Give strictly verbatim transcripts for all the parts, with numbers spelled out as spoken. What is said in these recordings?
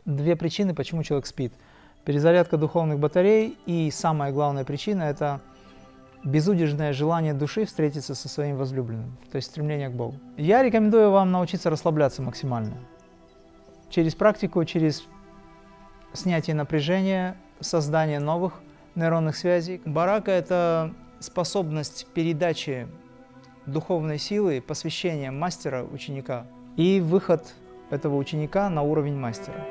две причины, почему человек спит. Перезарядка духовных батарей, и самая главная причина – это безудержное желание души встретиться со своим возлюбленным, то есть стремление к Богу. Я рекомендую вам научиться расслабляться максимально. Через практику, через снятие напряжения, создание новых нейронных связей. Барака – это способность передачи духовной силы, посвящения мастера ученика и выход этого ученика на уровень мастера.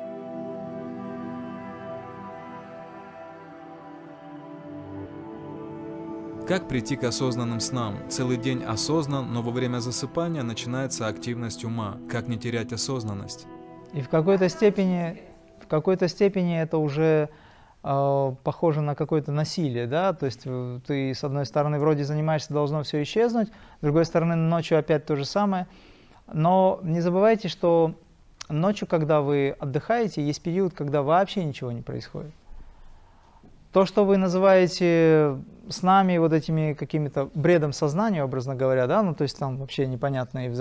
Как прийти к осознанным снам? Целый день осознан, но во время засыпания начинается активность ума. Как не терять осознанность? И в какой-то степени, в какой-то степени это уже э, похоже на какое-то насилие, да? То есть ты, с одной стороны, вроде занимаешься, должно все исчезнуть, с другой стороны, ночью опять то же самое. Но не забывайте, что ночью, когда вы отдыхаете, есть период, когда вообще ничего не происходит. То, что вы называете снами, вот этими какими-то бредом сознания, образно говоря, да, ну то есть там вообще непонятные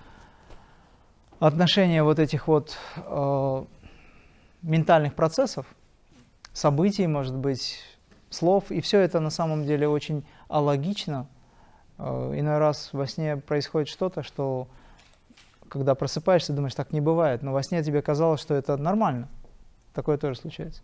взаимоотношения вот этих вот э, ментальных процессов, событий, может быть, слов, и все это на самом деле очень алогично. Э, иной раз во сне происходит что-то, что, когда просыпаешься, думаешь, так не бывает, но во сне тебе казалось, что это нормально. Такое тоже случается.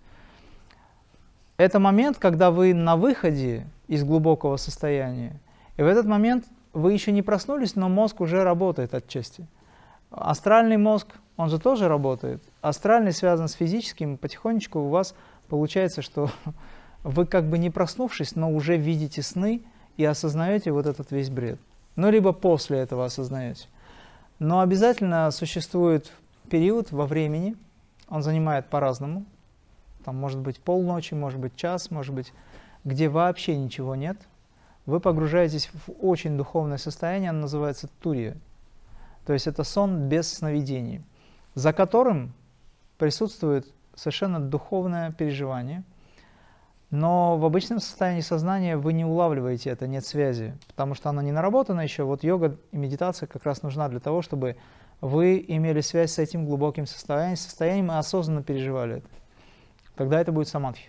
Это момент, когда вы на выходе из глубокого состояния, и в этот момент вы еще не проснулись, но мозг уже работает отчасти. Астральный мозг, он же тоже работает. Астральный связан с физическим, потихонечку у вас получается, что вы как бы не проснувшись, но уже видите сны и осознаете вот этот весь бред. Ну, либо после этого осознаете. Но обязательно существует период во времени, он занимает по-разному. Там может быть полночи, может быть час, может быть, где вообще ничего нет. Вы погружаетесь в очень духовное состояние, оно называется турия. То есть это сон без сновидений, за которым присутствует совершенно духовное переживание. Но в обычном состоянии сознания вы не улавливаете это, нет связи, потому что оно не наработано еще. Вот йога и медитация как раз нужна для того, чтобы вы имели связь с этим глубоким состоянием, состоянием и осознанно переживали это. Тогда это будет самадхи.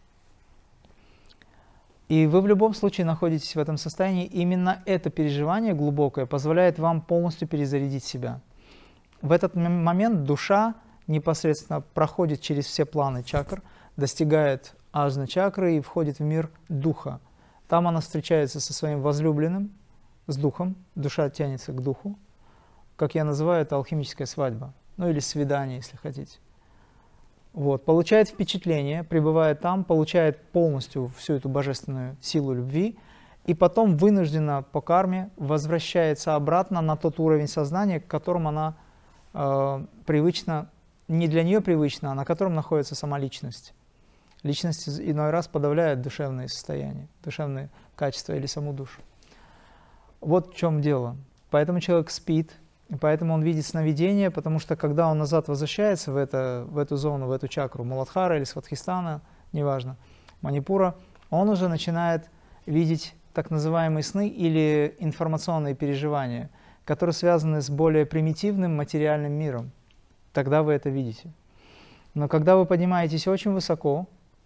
И вы в любом случае находитесь в этом состоянии. Именно это переживание глубокое позволяет вам полностью перезарядить себя. В этот момент душа непосредственно проходит через все планы чакр, достигает ажна чакры и входит в мир духа. Там она встречается со своим возлюбленным, с духом. Душа тянется к духу. Как я называю, это алхимическая свадьба. Ну или свидание, если хотите. Вот, получает впечатление, пребывает там, получает полностью всю эту божественную силу любви, и потом вынуждена по карме возвращается обратно на тот уровень сознания, к которому она э, привычна, не для нее привычна, а на котором находится сама личность. Личность иной раз подавляет душевные состояния, душевные качества или саму душу. Вот в чем дело. Поэтому человек спит. И поэтому он видит сновидения, потому что когда он назад возвращается в, это, в эту зону, в эту чакру Муладхара или Сватхистана, неважно, Манипура, он уже начинает видеть так называемые сны или информационные переживания, которые связаны с более примитивным материальным миром. Тогда вы это видите. Но когда вы поднимаетесь очень высоко,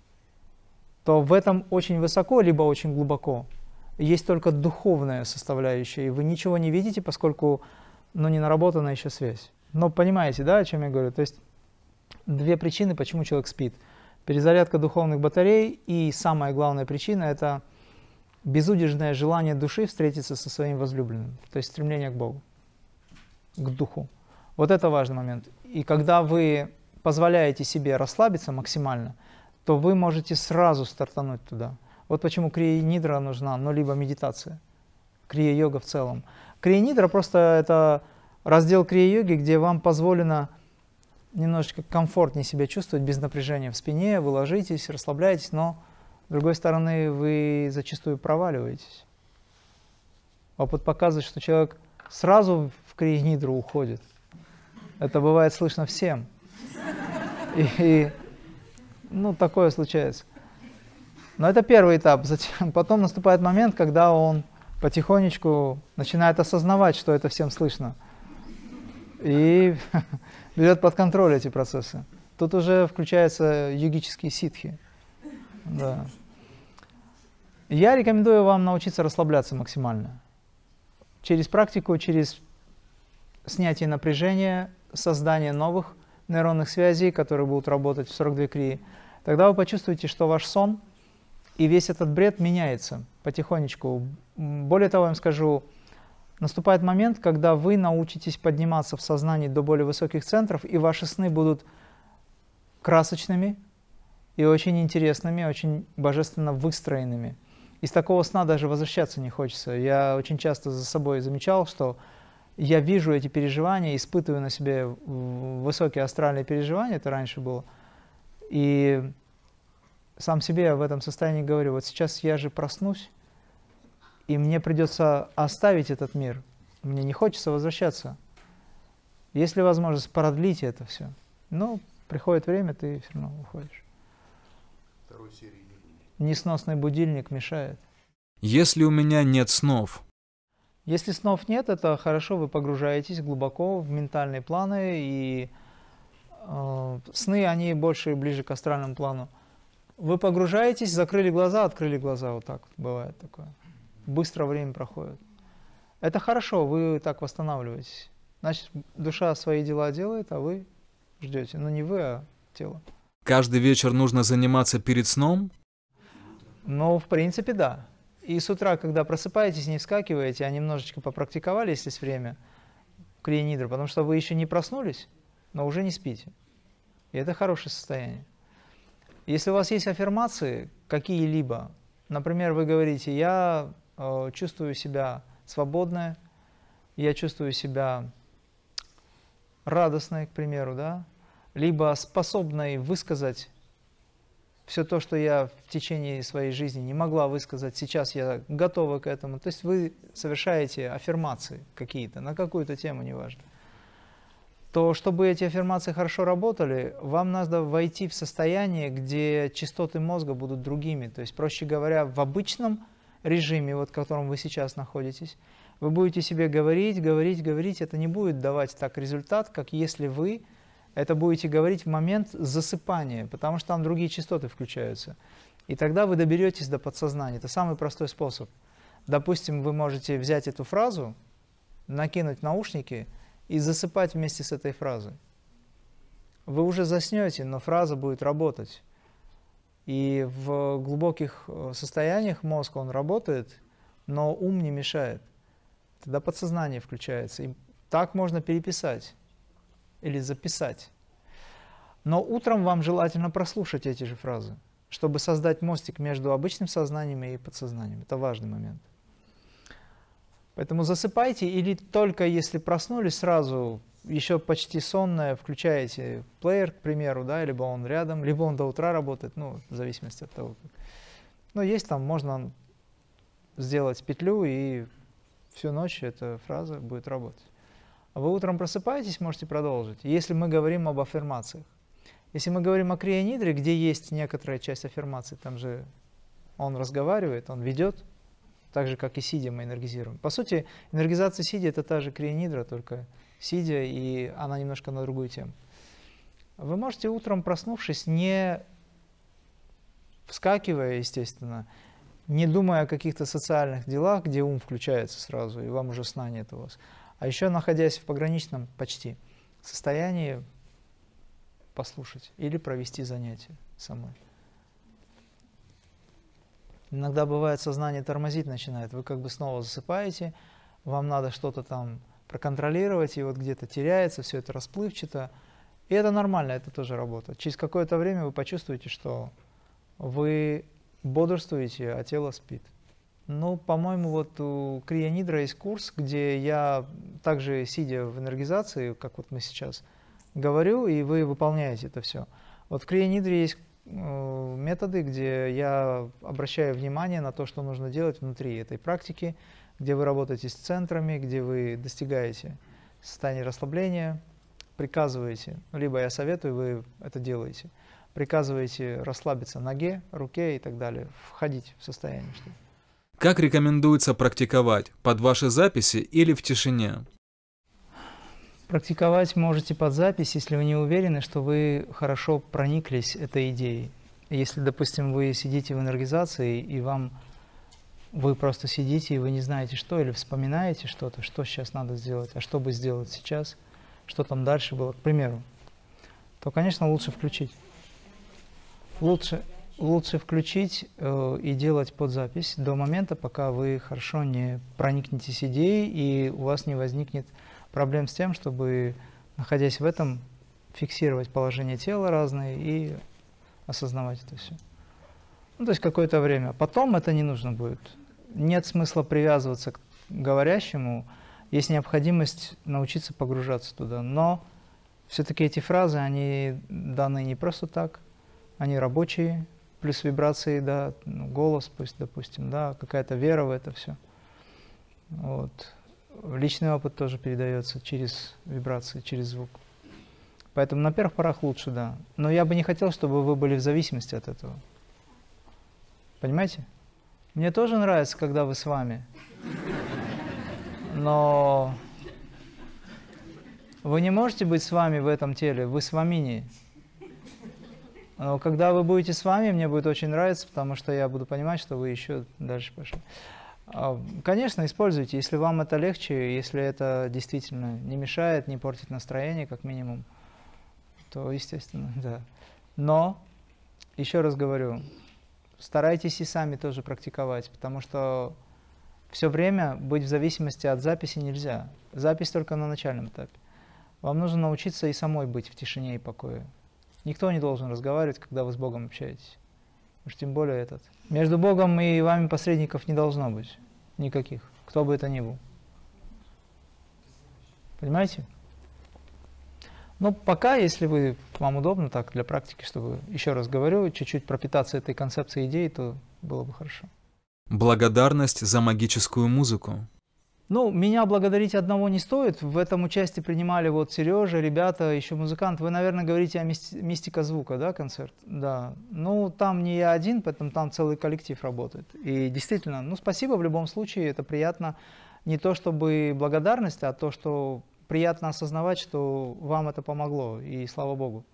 то в этом очень высоко, либо очень глубоко, есть только духовная составляющая, и вы ничего не видите, поскольку но не наработана еще связь. Но понимаете, да, о чем я говорю? То есть две причины, почему человек спит. Перезарядка духовных батарей, и самая главная причина – это безудержное желание души встретиться со своим возлюбленным, то есть стремление к Богу, к духу. Вот это важный момент. И когда вы позволяете себе расслабиться максимально, то вы можете сразу стартануть туда. Вот почему крия-нидра нужна, ну либо медитация, крия-йога в целом. Крия-нидра просто это раздел крия-йоги, где вам позволено немножечко комфортнее себя чувствовать, без напряжения в спине, вы ложитесь, расслабляетесь, но с другой стороны вы зачастую проваливаетесь. Опыт показывает, что человек сразу в крия-нидру уходит. Это бывает слышно всем. И, и ну, такое случается. Но это первый этап. Затем, потом наступает момент, когда он потихонечку начинает осознавать, что это всем слышно, и берет под контроль эти процессы. Тут уже включаются йогические ситхи. Да. Я рекомендую вам научиться расслабляться максимально. Через практику, через снятие напряжения, создание новых нейронных связей, которые будут работать в сорок две крии. Тогда вы почувствуете, что ваш сон и весь этот бред меняется потихонечку. Более того, я вам скажу, наступает момент, когда вы научитесь подниматься в сознании до более высоких центров, и ваши сны будут красочными и очень интересными, очень божественно выстроенными. Из такого сна даже возвращаться не хочется. Я очень часто за собой замечал, что я вижу эти переживания, испытываю на себе высокие астральные переживания, это раньше было, и сам себе в этом состоянии говорю, вот сейчас я же проснусь, и мне придется оставить этот мир, мне не хочется возвращаться. Есть ли возможность продлить это все? Ну, приходит время, ты все равно уходишь. Второй серии не будет. Несносный будильник мешает. Если у меня нет снов? Если снов нет, это хорошо, вы погружаетесь глубоко в ментальные планы, и э, сны, они больше и ближе к астральному плану. Вы погружаетесь, закрыли глаза, открыли глаза, вот так вот бывает такое. Быстро время проходит. Это хорошо, вы так восстанавливаетесь. Значит, душа свои дела делает, а вы ждете. Но не вы, а тело. Каждый вечер нужно заниматься перед сном? Ну, в принципе, да. И с утра, когда просыпаетесь, не вскакиваете, а немножечко попрактиковали, если есть время, крия-нидру, потому что вы еще не проснулись, но уже не спите. И это хорошее состояние. Если у вас есть аффирмации какие-либо, например, вы говорите, я э, чувствую себя свободной, я чувствую себя радостной, к примеру, да, либо способной высказать все то, что я в течение своей жизни не могла высказать, сейчас я готова к этому. То есть вы совершаете аффирмации какие-то, на какую-то тему, неважно. То, чтобы эти аффирмации хорошо работали, вам надо войти в состояние, где частоты мозга будут другими. То есть, проще говоря, в обычном режиме, вот в котором вы сейчас находитесь, вы будете себе говорить, говорить, говорить. Это не будет давать так результат, как если вы это будете говорить в момент засыпания, потому что там другие частоты включаются. И тогда вы доберетесь до подсознания. Это самый простой способ. Допустим, вы можете взять эту фразу, накинуть наушники и засыпать вместе с этой фразой. Вы уже заснете, но фраза будет работать. И в глубоких состояниях мозг, он работает, но ум не мешает. Тогда подсознание включается. И так можно переписать или записать. Но утром вам желательно прослушать эти же фразы, чтобы создать мостик между обычным сознанием и подсознанием. Это важный момент. Поэтому засыпайте, или только если проснулись, сразу, еще почти сонное, включаете плеер, к примеру, да, либо он рядом, либо он до утра работает, ну, в зависимости от того, как. Но есть там, можно сделать петлю, и всю ночь эта фраза будет работать. А вы утром просыпаетесь, можете продолжить. Если мы говорим об аффирмациях. Если мы говорим о крия-нидре, где есть некоторая часть аффирмаций, там же он разговаривает, он ведет, так же, как и сидя мы энергизируем. По сути, энергизация сидя — это та же крия-нидра, только сидя, и она немножко на другую тему. Вы можете утром, проснувшись, не вскакивая, естественно, не думая о каких-то социальных делах, где ум включается сразу, и вам уже сна нет у вас, а еще находясь в пограничном почти состоянии, послушать или провести занятие самой. Иногда бывает, сознание тормозить начинает, вы как бы снова засыпаете, вам надо что-то там проконтролировать, и вот где-то теряется, все это расплывчато. И это нормально, это тоже работает. Через какое-то время вы почувствуете, что вы бодрствуете, а тело спит. Ну, по-моему, вот у крия-нидра есть курс, где я также, сидя в энергизации, как вот мы сейчас говорю, и вы выполняете это все. Вот в крия-нидре есть э, методы, где я обращаю внимание на то, что нужно делать внутри этой практики, где вы работаете с центрами, где вы достигаете состояния расслабления, приказываете, либо я советую, вы это делаете, приказываете расслабиться ноге, руке и так далее, входить в состояние. Что... Как рекомендуется практиковать? Под ваши записи или в тишине? Практиковать можете под запись, если вы не уверены, что вы хорошо прониклись этой идеей. Если, допустим, вы сидите в энергизации, и вам вы просто сидите, и вы не знаете, что, или вспоминаете что-то, что сейчас надо сделать, а что бы сделать сейчас, что там дальше было, к примеру, то, конечно, лучше включить. Лучше, лучше включить э, и делать под запись до момента, пока вы хорошо не проникнетесь идеей, и у вас не возникнет проблем с тем, чтобы, находясь в этом, фиксировать положение тела разные и осознавать это все. Ну, то есть какое-то время. Потом это не нужно будет. Нет смысла привязываться к говорящему. Есть необходимость научиться погружаться туда. Но все-таки эти фразы, они даны не просто так. Они рабочие, плюс вибрации, да, ну, голос, пусть, допустим, да, какая-то вера в это все. Вот. Личный опыт тоже передается через вибрации, через звук. Поэтому на первых порах лучше, да. Но я бы не хотел, чтобы вы были в зависимости от этого. Понимаете? Мне тоже нравится, когда вы с вами. Но вы не можете быть с вами в этом теле, вы с вамини. Но когда вы будете с вами, мне будет очень нравиться, потому что я буду понимать, что вы еще дальше пошли. Конечно, используйте, если вам это легче, если это действительно не мешает, не портит настроение, как минимум, то, естественно, да. Но, еще раз говорю, старайтесь и сами тоже практиковать, потому что все время быть в зависимости от записи нельзя. Запись только на начальном этапе. Вам нужно научиться и самой быть в тишине и покое. Никто не должен разговаривать, когда вы с Богом общаетесь. Уж тем более этот. Между Богом и вами посредников не должно быть. Никаких. Кто бы это ни был. Понимаете? Ну, пока, если вы, вам удобно так для практики, чтобы, еще раз говорю, чуть-чуть пропитаться этой концепцией идеи, то было бы хорошо. Благодарность за магическую музыку. Ну, меня благодарить одного не стоит. В этом участие принимали вот Сережа, ребята, еще музыкант. Вы, наверное, говорите о мисти- мистика звука, да, концерт? Да. Ну, там не я один, поэтому там целый коллектив работает. И действительно, ну, спасибо в любом случае, это приятно. Не то чтобы благодарность, а то, что приятно осознавать, что вам это помогло, и слава Богу.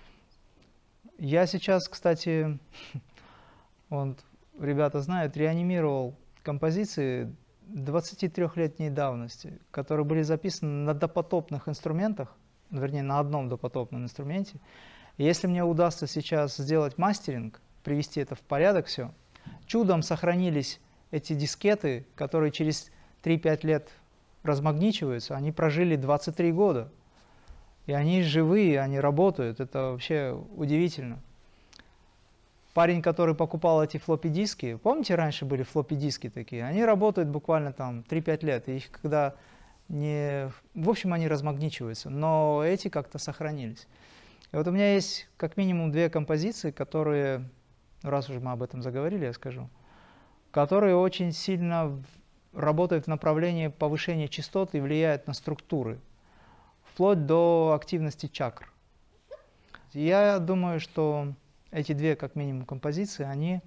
Я сейчас, кстати, вот, ребята знают, реанимировал композиции двадцатитрёхлетней давности, которые были записаны на допотопных инструментах, вернее, на одном допотопном инструменте. И если мне удастся сейчас сделать мастеринг, привести это в порядок все, чудом сохранились эти дискеты, которые через три-пять лет размагничиваются, они прожили двадцать три года. И они живые, они работают, это вообще удивительно. Парень, который покупал эти флоппи-диски, помните, раньше были флоппи-диски такие? Они работают буквально там три-пять лет, и их когда не... В общем, они размагничиваются, но эти как-то сохранились. И вот у меня есть как минимум две композиции, которые, раз уже мы об этом заговорили, я скажу, которые очень сильно работают в направлении повышения частот и влияют на структуры, вплоть до активности чакр. Я думаю, что эти две, как минимум, композиции, они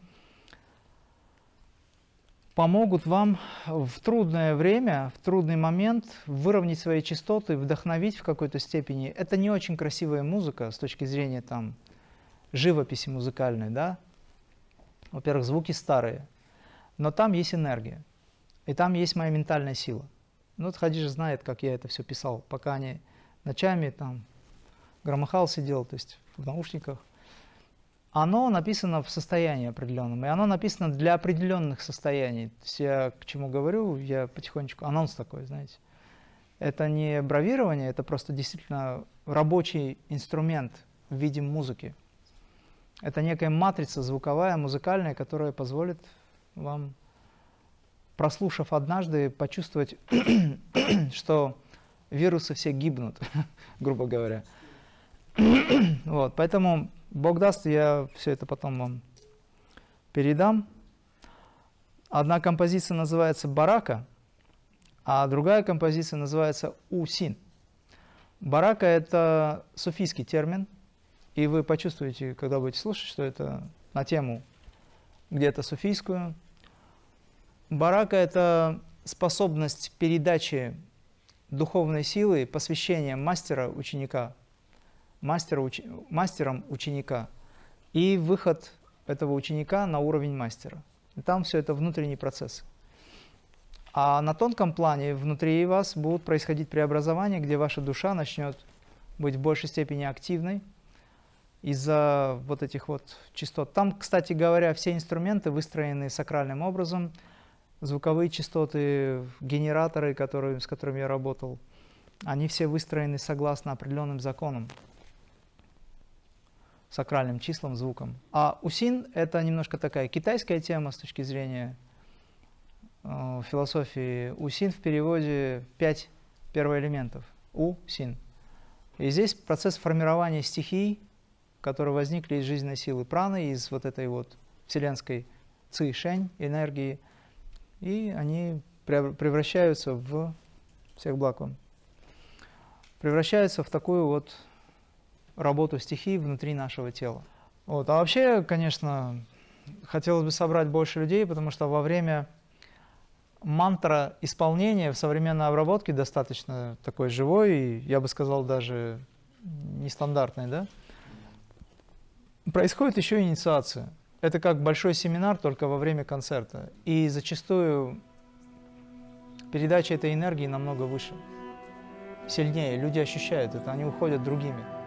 помогут вам в трудное время, в трудный момент выровнять свои частоты, вдохновить в какой-то степени. Это не очень красивая музыка с точки зрения там, живописи музыкальной, да? Во-первых, звуки старые, но там есть энергия, и там есть моя ментальная сила. Ну, вот Хадижа знает, как я это все писал, пока они ночами там громыхал, сидел, то есть в наушниках. Оно написано в состоянии определенном, и оно написано для определенных состояний. То есть я к чему говорю, я потихонечку, анонс такой, знаете. Это не бравирование, это просто действительно рабочий инструмент в виде музыки. Это некая матрица звуковая, музыкальная, которая позволит вам, прослушав однажды, почувствовать, что вирусы все гибнут, грубо говоря. Вот, поэтому Бог даст, я все это потом вам передам. Одна композиция называется «Барака», а другая композиция называется «Усин». Барака – это суфийский термин, и вы почувствуете, когда будете слушать, что это на тему где-то суфийскую. Барака – это способность передачи духовной силы, посвящением мастера ученика, мастера, уч... мастером ученика и выход этого ученика на уровень мастера. И там все это внутренний процесс. А на тонком плане внутри вас будут происходить преобразования, где ваша душа начнет быть в большей степени активной из-за вот этих вот частот. Там, кстати говоря, все инструменты выстроены сакральным образом. Звуковые частоты, генераторы, которые, с которыми я работал, они все выстроены согласно определенным законам, сакральным числам, звукам. А усин — это немножко такая китайская тема с точки зрения э, философии. Усин в переводе пять первоэлементов. У-син. И здесь процесс формирования стихий, которые возникли из жизненной силы праны, из вот этой вот вселенской ци-шэнь энергии, и они превращаются в, всех благ вам, превращаются в такую вот работу стихий внутри нашего тела. Вот. А вообще, конечно, хотелось бы собрать больше людей, потому что во время мантра исполнения в современной обработке достаточно такой живой, и, я бы сказал, даже нестандартной, да? Происходит еще инициация. Это как большой семинар, только во время концерта. И зачастую передача этой энергии намного выше, сильнее. Люди ощущают это, они уходят другими.